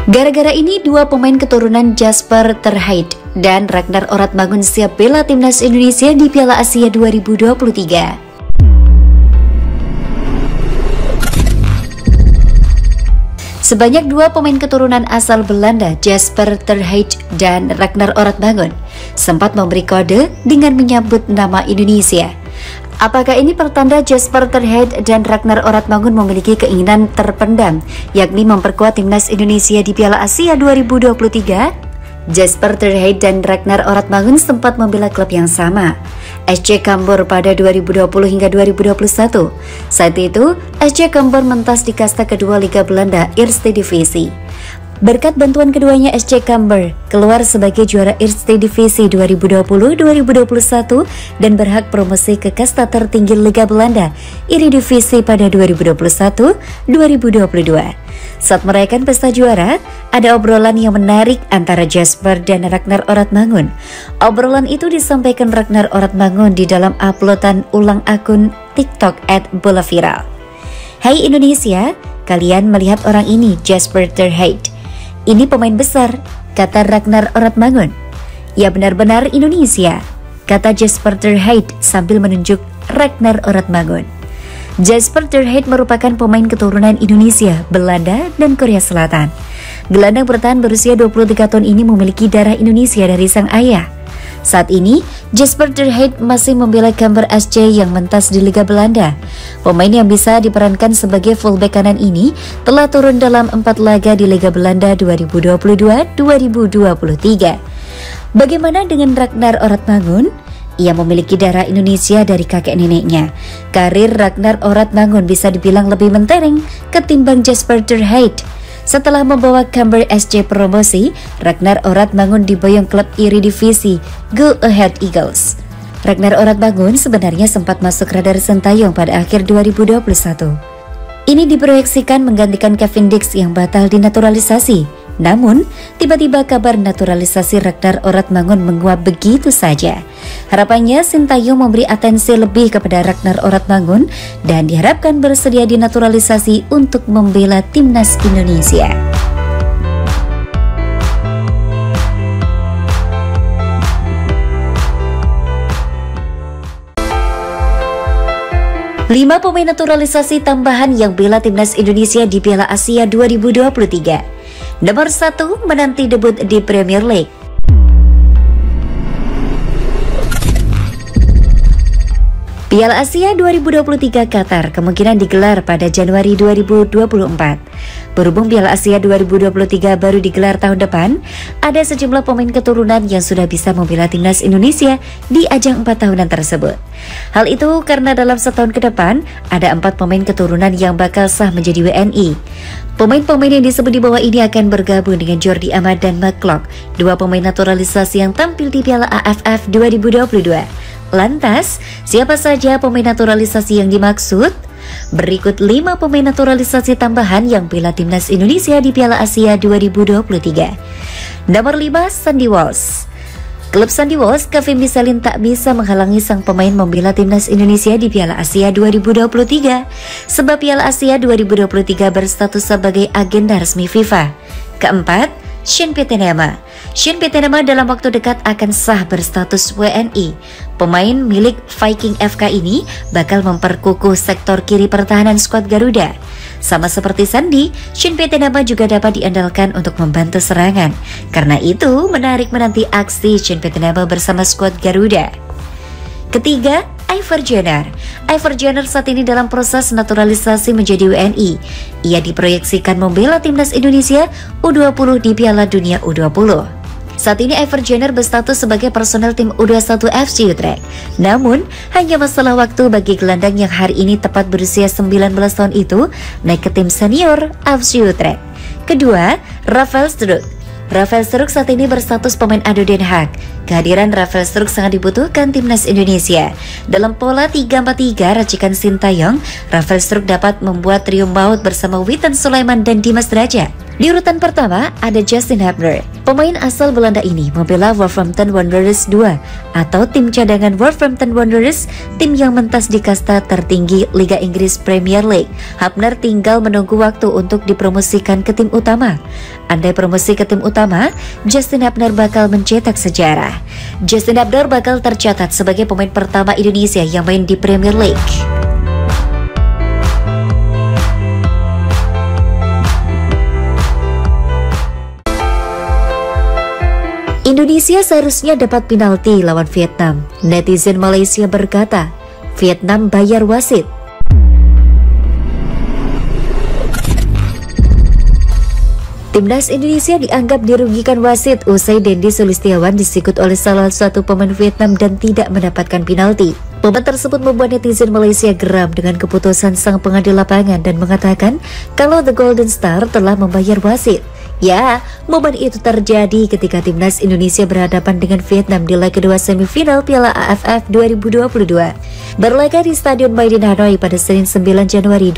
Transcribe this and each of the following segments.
Gara-gara ini, dua pemain keturunan Jasper ter Haidt dan Ragnar Oratmangun siap bela timnas Indonesia di Piala Asia 2023. Sebanyak dua pemain keturunan asal Belanda, Jasper ter Haidt dan Ragnar Oratmangun, sempat memberi kode dengan menyebut nama Indonesia. Apakah ini pertanda Jasper ter Haidt dan Ragnar Oratmangun memiliki keinginan terpendam, yakni memperkuat timnas Indonesia di Piala Asia 2023? Jasper ter Haidt dan Ragnar Oratmangun sempat membela klub yang sama, SC Cambuur pada 2020 hingga 2021. Saat itu, SC Cambuur mentas di kasta kedua Liga Belanda, Eerste Divisie. Berkat bantuan keduanya, SC Cambuur keluar sebagai juara Eerste Divisie 2020-2021 dan berhak promosi ke kasta tertinggi Liga Belanda, Eredivisie pada 2021-2022. Saat merayakan pesta juara, ada obrolan yang menarik antara Jasper dan Ragnar Oratmangun. Obrolan itu disampaikan Ragnar Oratmangun di dalam uploadan ulang akun TikTok @bolaviral. Hai Indonesia, kalian melihat orang ini, Jasper ter Haidt. Ini pemain besar, kata Ragnar Oratmangun. Ya benar-benar Indonesia, kata Jasper ter Haidt sambil menunjuk Ragnar Oratmangun. Jasper ter Haidt merupakan pemain keturunan Indonesia, Belanda, dan Korea Selatan. Gelandang bertahan berusia 23 tahun ini memiliki darah Indonesia dari sang ayah. Saat ini, Jasper ter Haidt masih membela Cambuur SC yang mentas di Liga Belanda. Pemain yang bisa diperankan sebagai fullback kanan ini telah turun dalam 4 laga di Liga Belanda 2022-2023. Bagaimana dengan Ragnar Oratmangun? Ia memiliki darah Indonesia dari kakek neneknya. Karir Ragnar Oratmangun bisa dibilang lebih mentereng ketimbang Jasper ter Haidt. Setelah membawa Cambuur SC promosi, Ragnar Oratmangun diboyong klub Eredivisie, Go Ahead Eagles. Ragnar Oratmangun sebenarnya sempat masuk radar Sintayong pada akhir 2021. Ini diproyeksikan menggantikan Kevin Dix yang batal dinaturalisasi. Namun, tiba-tiba kabar naturalisasi Ragnar Oratmangun menguap begitu saja. Harapannya Sintayong memberi atensi lebih kepada Ragnar Oratmangun dan diharapkan bersedia dinaturalisasi untuk membela timnas Indonesia. Lima pemain naturalisasi tambahan yang bela timnas Indonesia di Piala Asia 2023. Nomor 1, menanti debut di Premier League. Piala Asia 2023 Qatar kemungkinan digelar pada Januari 2024. Berhubung Piala Asia 2023 baru digelar tahun depan, ada sejumlah pemain keturunan yang sudah bisa membela timnas Indonesia di ajang 4 tahunan tersebut. Hal itu karena dalam setahun ke depan, ada 4 pemain keturunan yang bakal sah menjadi WNI. Pemain-pemain yang disebut di bawah ini akan bergabung dengan Jordi Amat dan McClough, dua pemain naturalisasi yang tampil di Piala AFF 2022. Lantas, siapa saja pemain naturalisasi yang dimaksud? Berikut 5 pemain naturalisasi tambahan yang bela timnas Indonesia di Piala Asia 2023. Nomor 5, Sandy Walsh. Klub Sandy Walsh, Kevin Bisalin tak bisa menghalangi sang pemain membela timnas Indonesia di Piala Asia 2023. Sebab Piala Asia 2023 berstatus sebagai agenda resmi FIFA. Keempat, Sean Petenema. Sean Petenema dalam waktu dekat akan sah berstatus WNI. Pemain milik Viking FK ini bakal memperkukuh sektor kiri pertahanan skuad Garuda. Sama seperti Sandy, Sean Petenema juga dapat diandalkan untuk membantu serangan. Karena itu, menarik menanti aksi Sean Petenema bersama skuad Garuda. Ketiga, Ivar Jenner. Ivar Jenner saat ini dalam proses naturalisasi menjadi WNI. Ia diproyeksikan membela timnas Indonesia U20 di Piala Dunia U20. Saat ini Ivar Jenner berstatus sebagai personel tim U21 FC Utrecht. Namun, hanya masalah waktu bagi gelandang yang hari ini tepat berusia 19 tahun itu naik ke tim senior FC Utrecht. Kedua, Rafael Struijk. Rafael Struijk saat ini berstatus pemain ADO Den Haag. Kehadiran Rafael Struijk sangat dibutuhkan timnas Indonesia. Dalam pola 3-4-3 racikan Sintayong, Rafael Struijk dapat membuat trio maut bersama Witan Sulaiman dan Dimas Derajat. Di urutan pertama ada Justin Hubner. Pemain asal Belanda ini membela Wolverhampton Wanderers 2 atau tim cadangan Wolverhampton Wanderers, tim yang mentas di kasta tertinggi Liga Inggris Premier League. Hubner tinggal menunggu waktu untuk dipromosikan ke tim utama. Andai promosi ke tim utama, Justin Hubner bakal mencetak sejarah. Justin Hubner bakal tercatat sebagai pemain pertama Indonesia yang main di Premier League. Indonesia seharusnya dapat penalti lawan Vietnam. Netizen Malaysia berkata, Vietnam bayar wasit. Timnas Indonesia dianggap dirugikan wasit usai Dendi Sulistiawan disikut oleh salah satu pemain Vietnam dan tidak mendapatkan penalti. Momen tersebut membuat netizen Malaysia geram dengan keputusan sang pengadil lapangan dan mengatakan kalau The Golden Star telah membayar wasit. Ya, momen itu terjadi ketika Timnas Indonesia berhadapan dengan Vietnam di leg kedua semifinal Piala AFF 2022. Berlaga di Stadion Maidin Hanoi pada Senin 9 Januari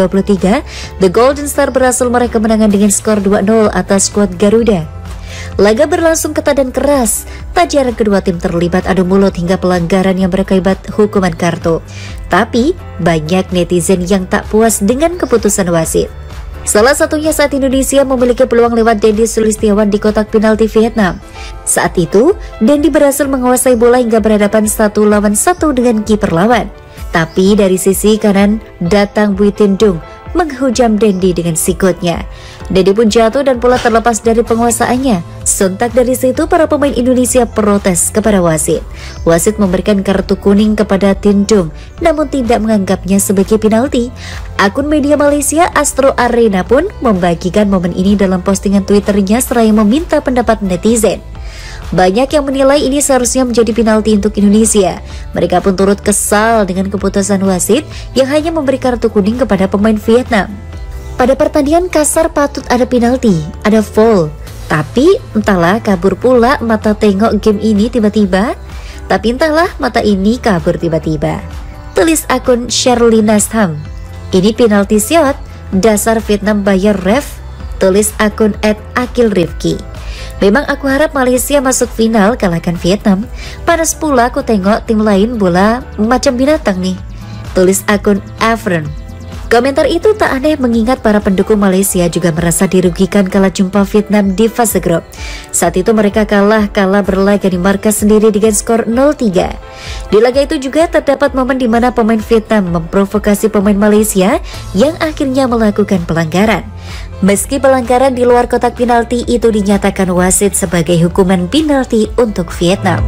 2023, The Golden Star berhasil meraih kemenangan dengan skor 2-0 atas skuad Garuda. Laga berlangsung ketat dan keras, tak jarang kedua tim terlibat adu mulut hingga pelanggaran yang berakibat hukuman kartu. Tapi, banyak netizen yang tak puas dengan keputusan wasit. Salah satunya saat Indonesia memiliki peluang lewat Dendi Sulistiawan di kotak penalti Vietnam. Saat itu, Dendi berhasil menguasai bola hingga berhadapan 1 lawan 1 dengan kiper lawan. Tapi dari sisi kanan datang Bui Tin Dung menghujam Dendi dengan sikutnya. Dendi pun jatuh dan bola terlepas dari penguasaannya. Sontak dari situ para pemain Indonesia protes kepada wasit. Wasit memberikan kartu kuning kepada Tin Dung, namun tidak menganggapnya sebagai penalti. Akun media Malaysia Astro Arena pun membagikan momen ini dalam postingan Twitternya seraya meminta pendapat netizen. Banyak yang menilai ini seharusnya menjadi penalti untuk Indonesia. Mereka pun turut kesal dengan keputusan wasit yang hanya memberi kartu kuning kepada pemain Vietnam. Pada pertandingan kasar patut ada penalti, ada foul. Tapi entahlah kabur pula mata tengok game ini tiba-tiba. Tapi entahlah mata ini kabur tiba-tiba. Tulis akun Shirley Nasham. Ini penalti shot, dasar Vietnam bayar ref. Tulis akun @akilrifki. Memang aku harap Malaysia masuk final kalahkan Vietnam. Panas pula aku tengok tim lain bola macam binatang nih. Tulis akun Avron. Komentar itu tak aneh mengingat para pendukung Malaysia juga merasa dirugikan kala jumpa Vietnam di fase grup. Saat itu mereka kalah berlaga di markas sendiri dengan skor 0-3. Di laga itu juga terdapat momen di mana pemain Vietnam memprovokasi pemain Malaysia yang akhirnya melakukan pelanggaran. Meski pelanggaran di luar kotak penalti itu dinyatakan wasit sebagai hukuman penalti untuk Vietnam.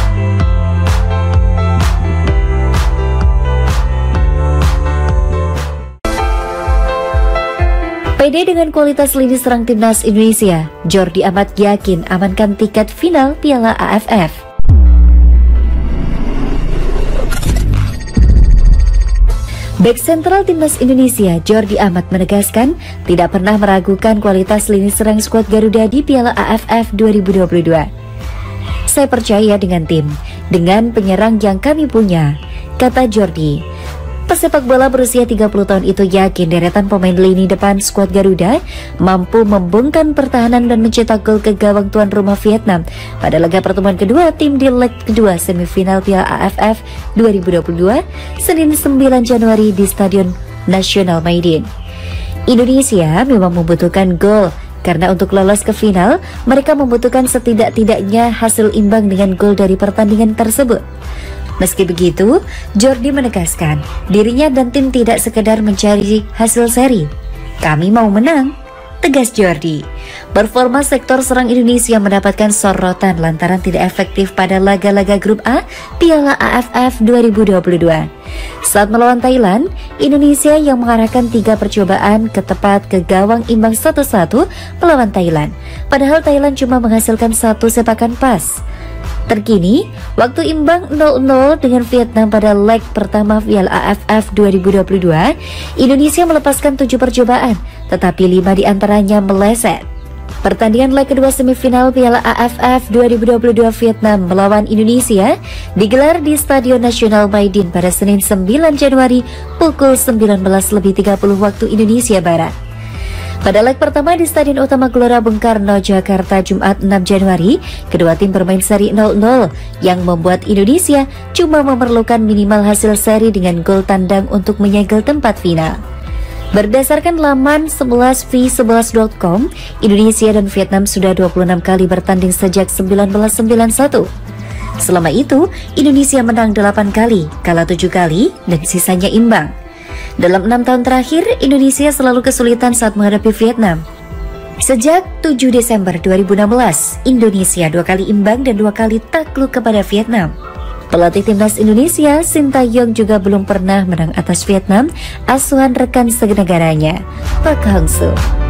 Pede dengan kualitas lini serang timnas Indonesia, Jordi Amat yakin amankan tiket final Piala AFF. Bek sentral timnas Indonesia, Jordi Amat menegaskan tidak pernah meragukan kualitas lini serang skuad Garuda di Piala AFF 2022. Saya percaya dengan tim, dengan penyerang yang kami punya, kata Jordi. Pesepak bola berusia 30 tahun itu yakin deretan pemain lini depan skuad Garuda mampu membungkam pertahanan dan mencetak gol ke gawang tuan rumah Vietnam pada laga pertemuan kedua tim di leg kedua semifinal Piala AFF 2022 Senin 9 Januari di Stadion Nasional Maidin. Indonesia memang membutuhkan gol karena untuk lolos ke final mereka membutuhkan setidak-tidaknya hasil imbang dengan gol dari pertandingan tersebut. Meski begitu, Jordi menegaskan dirinya dan tim tidak sekedar mencari hasil seri. Kami mau menang, tegas Jordi. Performa sektor serang Indonesia mendapatkan sorotan lantaran tidak efektif pada laga-laga grup A Piala AFF 2022. Saat melawan Thailand, Indonesia yang mengarahkan 3 percobaan tepat ke gawang imbang 1-1 melawan Thailand. Padahal Thailand cuma menghasilkan 1 sepakan pas. Terkini, waktu imbang 0-0 dengan Vietnam pada leg pertama Piala AFF 2022, Indonesia melepaskan 7 percobaan, tetapi 5 diantaranya meleset. Pertandingan leg kedua semifinal Piala AFF 2022 Vietnam melawan Indonesia digelar di Stadion Nasional Maidin pada Senin 9 Januari pukul 19.30 waktu Indonesia Barat. Pada leg pertama di Stadion Utama Gelora Bung Karno, Jakarta, Jumat 6 Januari, kedua tim bermain seri 0-0 yang membuat Indonesia cuma memerlukan minimal hasil seri dengan gol tandang untuk menyegel tempat final. Berdasarkan laman 11v11.com, Indonesia dan Vietnam sudah 26 kali bertanding sejak 1991. Selama itu, Indonesia menang 8 kali, kalah 7 kali, dan sisanya imbang. Dalam 6 tahun terakhir, Indonesia selalu kesulitan saat menghadapi Vietnam. Sejak 7 Desember 2016, Indonesia 2 kali imbang dan 2 kali takluk kepada Vietnam. Pelatih timnas Indonesia, Sintayong juga belum pernah menang atas Vietnam, asuhan rekan senegaranya, Park Hang-seo.